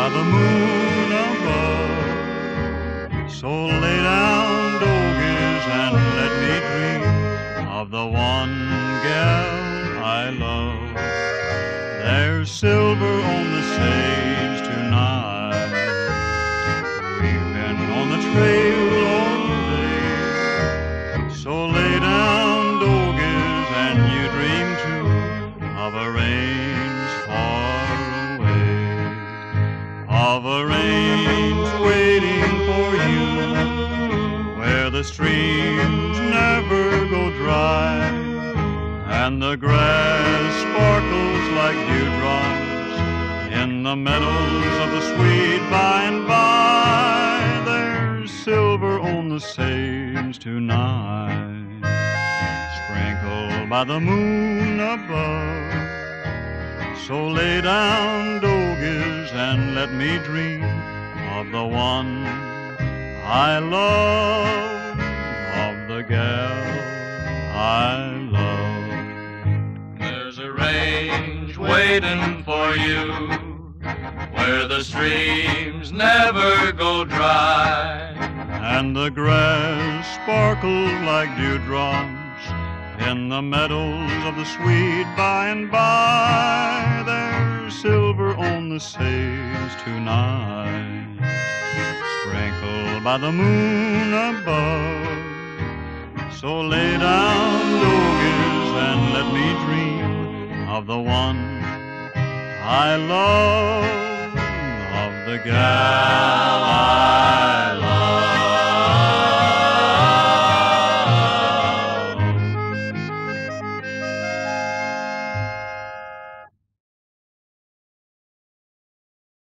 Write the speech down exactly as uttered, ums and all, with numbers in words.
by the moon above. So lay down, dogies, and let me dream of the one gal I love. There's silver on the sage tonight. We've been on the trail all day. So lay down, dogies, and you dream too of a range far away, of a range waiting for you, where the streams never go dry, and the grass sparkles like dewdrops in the meadows of the sweet by and by. There's silver on the sage tonight, sprinkled by the moon above. So lay down, dogies, and let me dream of the one I love, of the gal I love. There's a range waiting for you, where the streams never go dry, and the grass sparkles like dewdrops in the meadows of the sweet by and by. There's silver on the sage tonight, sprinkled by the moon above. So lay down, dogies, and let me dream of the one I love, of the gal